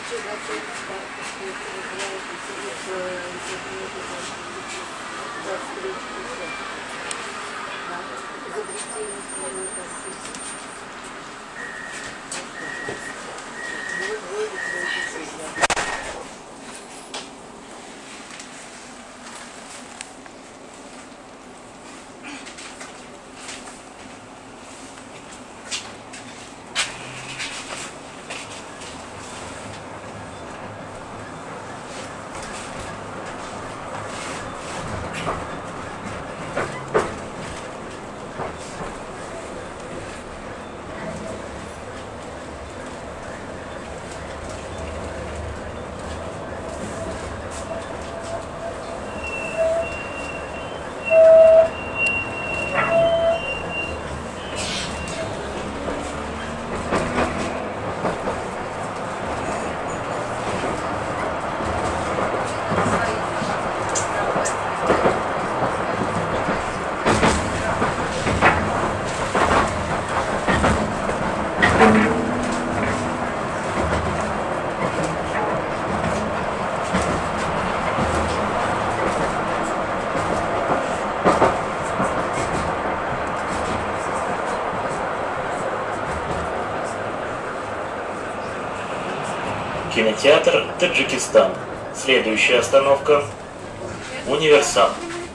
Кинотеатр Таджикистан. Следующая остановка – Универсам.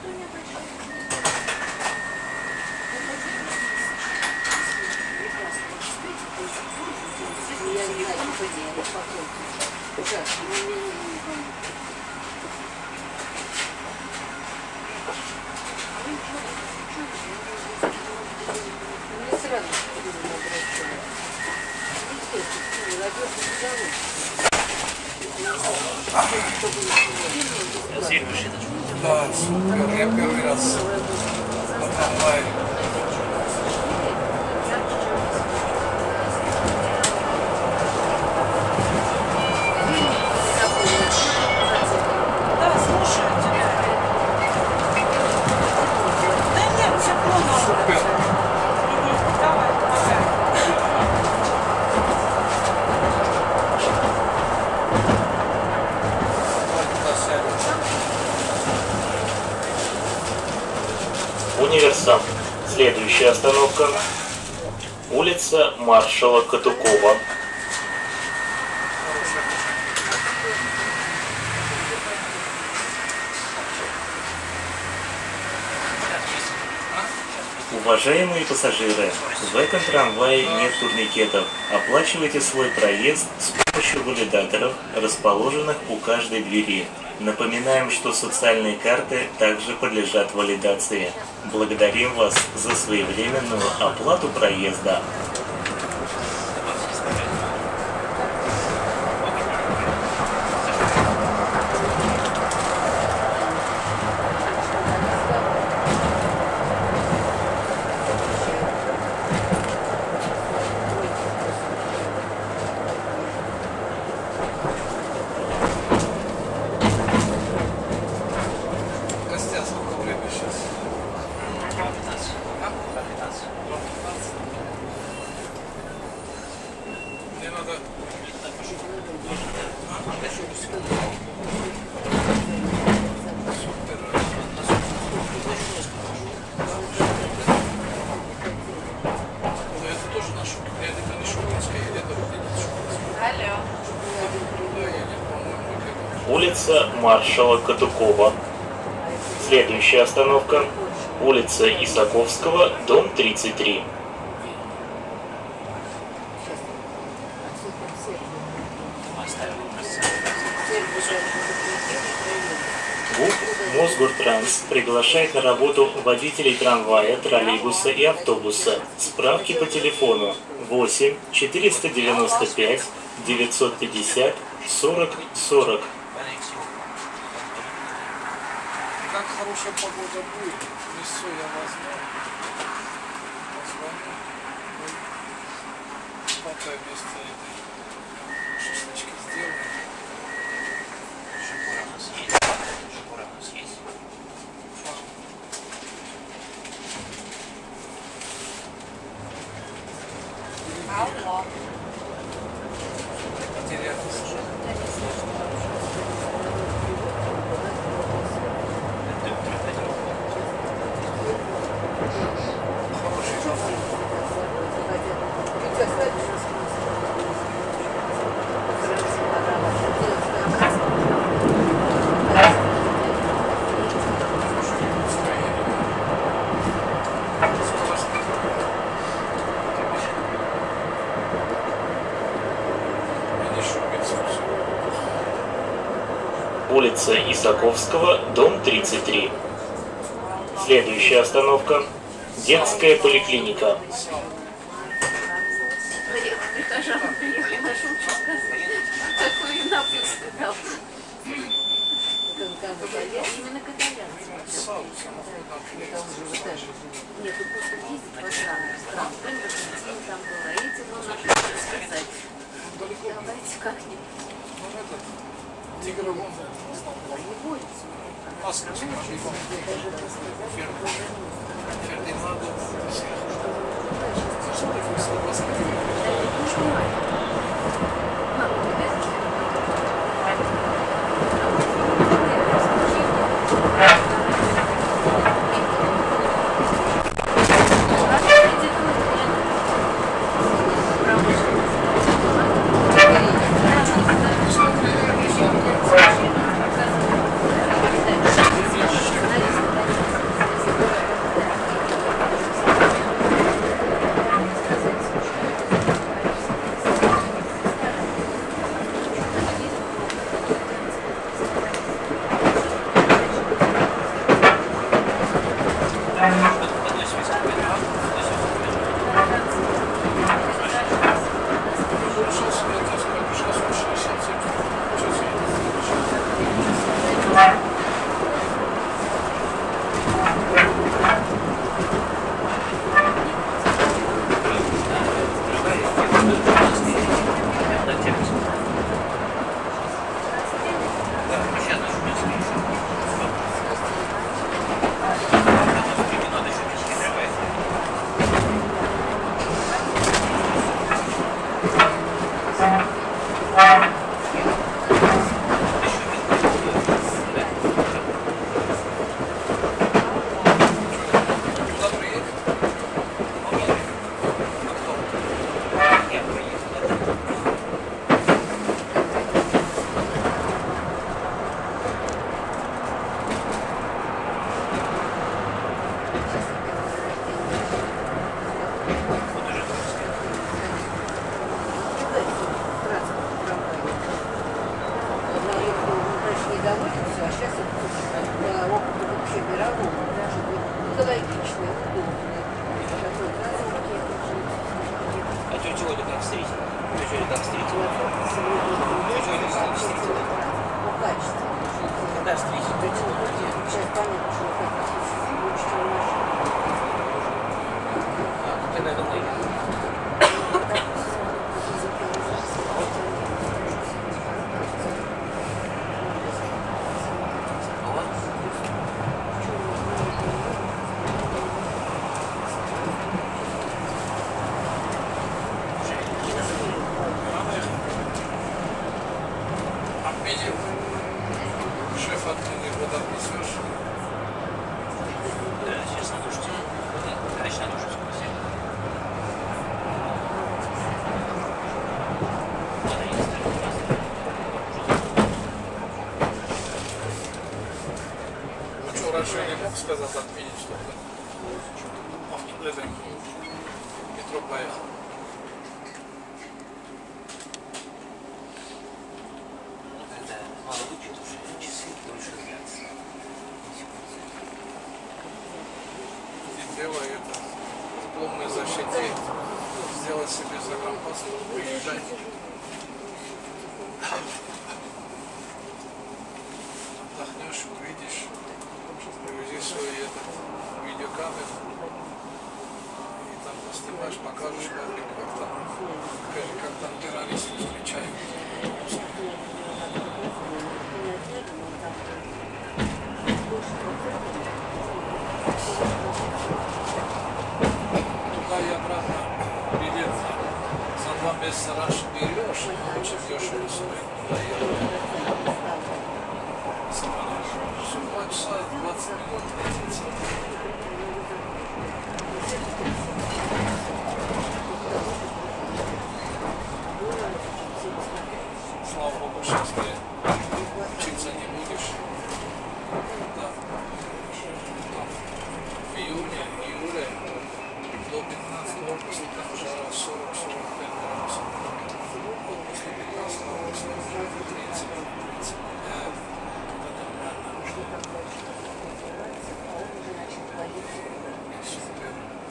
Да, супер, я первый раз на трамвае. Да, слушаю тебя. Да нет, все плохо. Супер. Давай, помогай. Универсам. Следующая остановка – улица маршала Катукова. Уважаемые пассажиры, в этом трамвае нет турникетов. Оплачивайте свой проезд с помощью валидаторов, расположенных у каждой двери. Напоминаем, что социальные карты также подлежат валидации. Благодарим вас за своевременную оплату проезда. Костя, сколько время сейчас? 15. Мне надо... Супер. Но это тоже наша... Это не Шугинская, или это Шугинская? Алло. Да, едет, по-моему, где-то. Улица маршала Катукова. Следующая остановка – улица Исаковского, дом 33. ГУП «Мосгортранс» приглашает на работу водителей трамвая, троллейбуса и автобуса. Справки по телефону 8 495 950 40 40. Как хорошая погода будет, лесу я возьму, позвоню, пока вместо этой шашлычки сделаем. Шикура у нас есть. Алло. Потерялись. Хороший шофер. Улица Исаковского, дом 33. Следующая остановка – детская поликлиника. Прихожан приехал, нашел сказать, какую напуску дал. Именно каталянцы. Нет, тут просто ездит по странам. Например, там была. Эти вон нашел сказать. Давайте как-нибудь. Тигр вон. Не борется. Маска, Фердинандо. Раньше я не мог сказать отменить что-то. Метро поехал. Когда мало выпьют, уже часы дольше длятся. И делай это. Дипломной защите. Сделать себе загранпаспорт. Приезжай. Отдохнешь, увидишь. Привези свою видеокамеру и там поснимаешь, покажешь, как там террористы встречают. Туда и обратно билет за 2 там без раньше берешь, очень дешево стоит. Все 2 часа 20 минут летится. Слава Богу, сейчас ты учиться не будешь. Да. В июле до 15 августа там жара 40-45 градусов. Вот после 15 августа уже 30. Это нормально. Супер.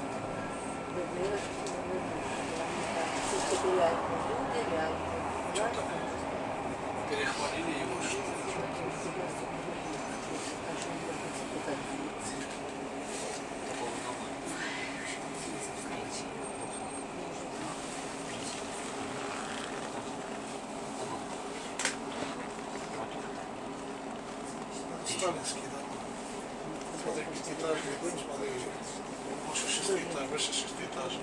Что такое? Перехвалили его, что ли? Сталинский, да? Смотри, пятиэтажный дом, смотри, больше 6 этажей, выше 6 этажей.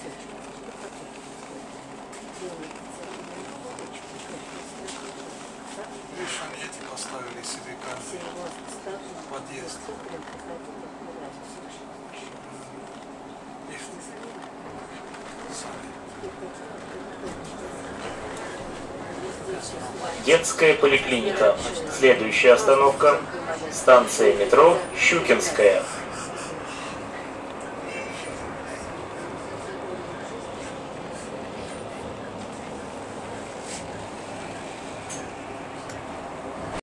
Видишь, они эти поставили себе карты, подъезд. Лифт. Детская поликлиника. Следующая остановка – станция метро Щукинская.